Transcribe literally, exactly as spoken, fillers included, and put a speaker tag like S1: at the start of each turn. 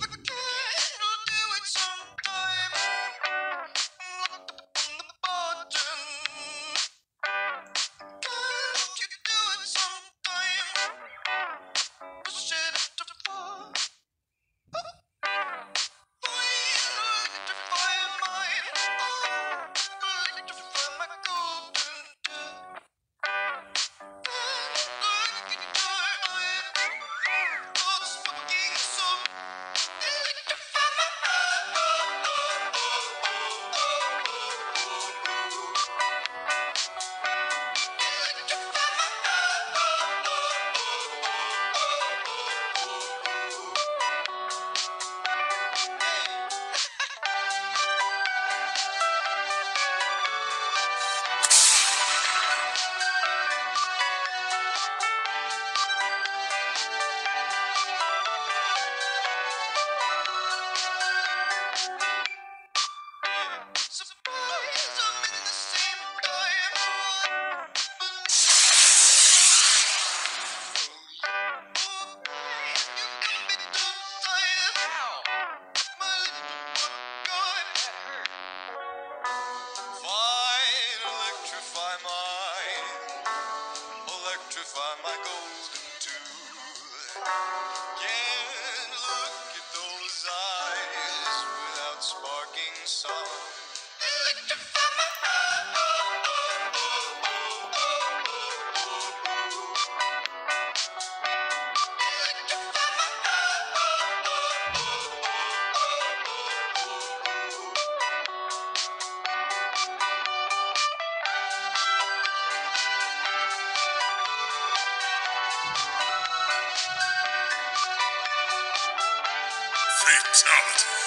S1: Electrify my golden tooth. Can't look at those eyes without sparking song. Electrify my oh, oh, oh, oh, oh, oh, oh. Electrify my oh, oh, oh, oh, oh, oh.
S2: Fatality.